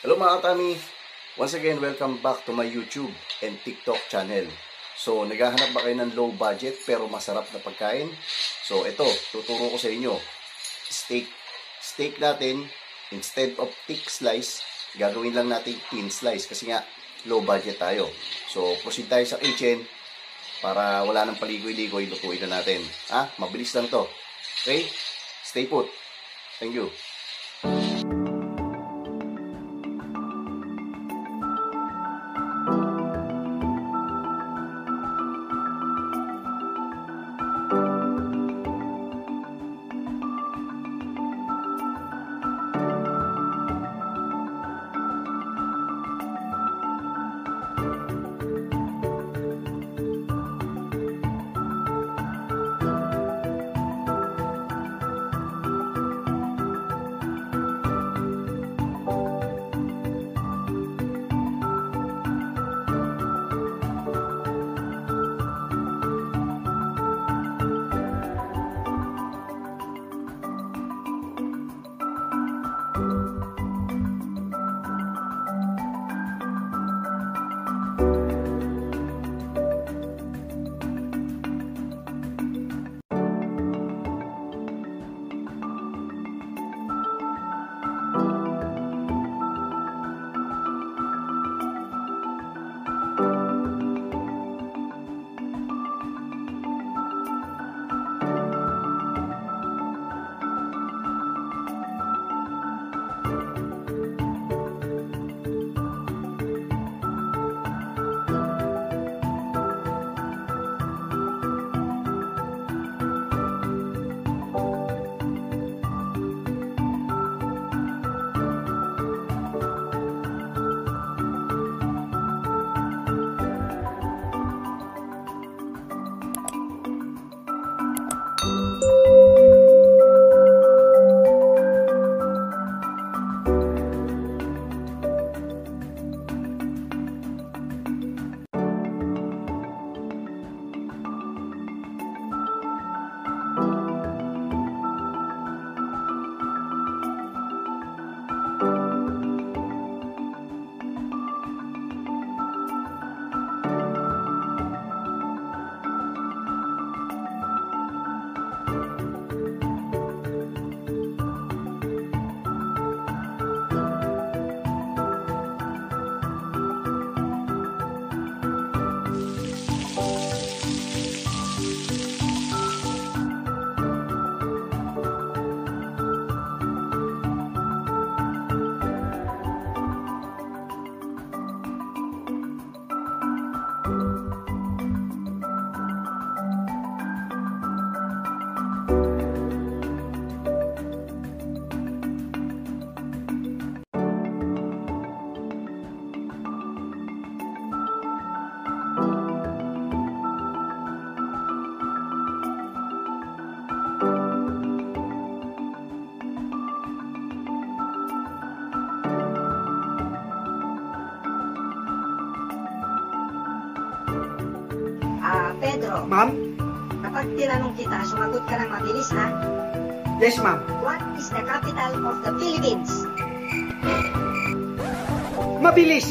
Hello mga katami! Once again, welcome back to my YouTube and TikTok channel. So, naghahanap ba kayo ng low budget pero masarap na pagkain? So, ito, tuturo ko sa inyo. Steak natin, instead of thick slice, gagawin lang natin thin slice kasi nga, low budget tayo. So, proceed tayo sa kitchen para wala nang paligoy-ligoy, lutuin na natin. Mabilis lang to. Okay? Stay put. Thank you. Pedro, Ma'am? kapag tinanong kita, sumagot ka ng mabilis, ha? Yes, ma'am. What is the capital of the Philippines? Mabilis!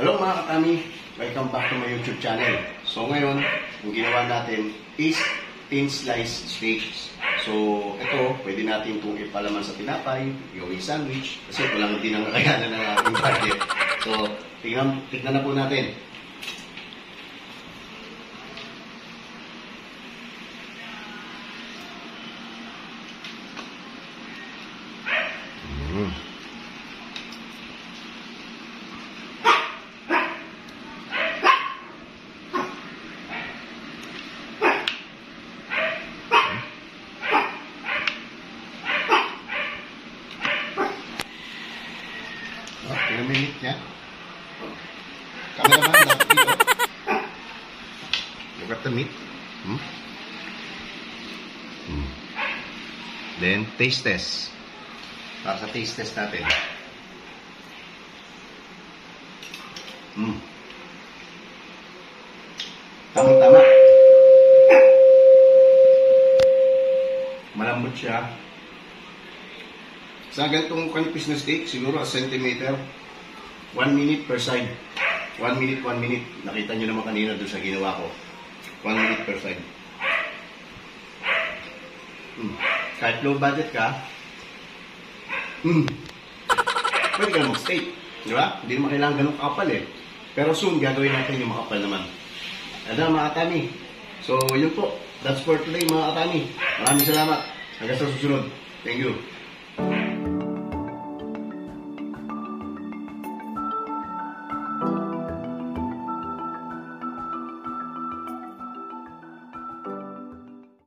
Hello mga katami, welcome back to my YouTube channel. So ngayon, yung ginawa natin is thin slice steaks. So ito, pwede natin itong ipalaman sa tinapay, gawing sandwich, kasi walang din ang kakayanan ng ating budget. So tignan na po natin. Tingnan mo yung meat niya. Cameraman, lapit dito. Look at the meat. Then, taste test. Para sa taste test natin. Tamang-tama. Malambot siya. Sa ganitong kanipis na steak, siguro a centimeter, 1 minute per side. 1 minute, 1 minute. Nakita nyo naman kanina doon sa ginawa ko. 1 minute per side. Kahit low budget ka, pwede ka na mag-steak. Di ba? Hindi naman kailangan ganun kapal eh. Pero soon, gagawin natin yung makapal naman. Ayan mga katami. So, yun po. That's for today mga katami. Maraming salamat. Hanggang sa susunod. Thank you.